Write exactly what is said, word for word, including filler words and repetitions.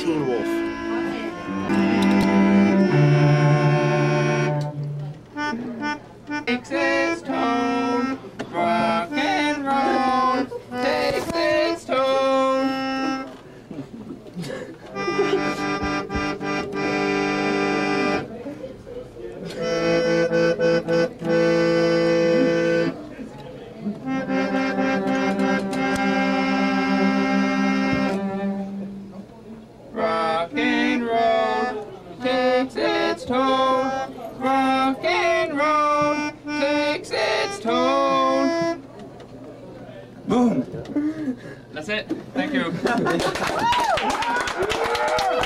Teen Wolf. Takes its tone, rock and roll, takes its tone. Rock and roll, takes its tone, rock and roll, takes its tone. Boom. That's it. Thank you.